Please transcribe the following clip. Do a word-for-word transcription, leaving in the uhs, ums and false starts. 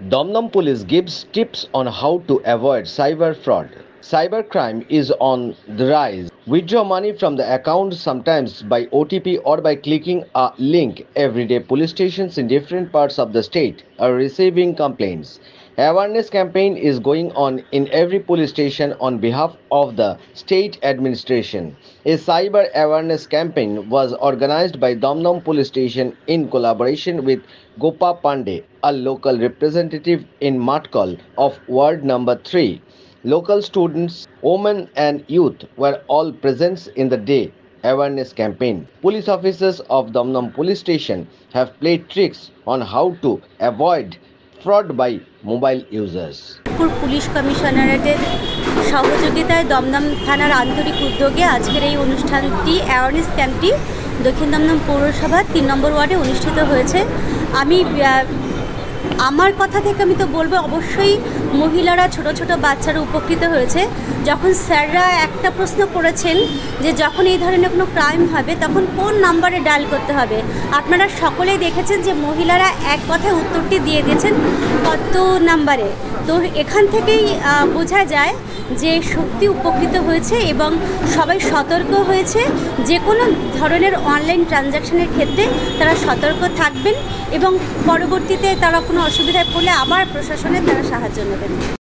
DumDum Police gives tips on how to avoid cyber fraud. Cybercrime is on the rise. Withdraw money from the account sometimes by O T P or by clicking a link. Everyday police stations in different parts of the state are receiving complaints. Awareness campaign is going on in every police station on behalf of the state administration. A cyber awareness campaign was organized by DumDum Police Station in collaboration with Gopa Pandey, a local representative in Matkal of Ward number three. Local students, women and youth were all present in the day awareness campaign. Police officers of DumDum Police Station have played tricks on how to avoid fraud by mobile users. Police কমিশনারেটের সহযোগিতায় দমদম থানার আন্তরিক উদ্যোগে আজকের এই অনুষ্ঠানটি awareness ক্যাম্পটি দক্ষিণ দমদম পৌরসভা তিন নম্বর ওয়ার্ডে অনুষ্ঠিত হয়েছে। আমি আমার কথা থেকে আমি তো বলবো অবশ্যই মহিলারা ছোট ছোট বাচ্চারা উপকৃত হয়েছে। যখন স্যাররা একটা প্রশ্ন করেছেন যে যখন এই ধরনের কোনো ক্রাইম হবে তখন কোন নাম্বারে ডায়াল করতে হবে, আপনারা সকলেই দেখেছেন যে মহিলারা এক কথায় উত্তরটি দিয়ে দিয়েছেন কত নাম্বারে। তো এখান থেকেই বোঝা যায় যে সত্যি উপকৃত হয়েছে এবং সবাই সতর্ক হয়েছে। যে কোনো ধরনের অনলাইন ট্রানজ্যাকশনের ক্ষেত্রে তারা সতর্ক থাকবেন এবং পরবর্তীতে তারা কোনো অসুবিধায় পড়লে আবার প্রশাসনের তারা সাহায্য নেবেন।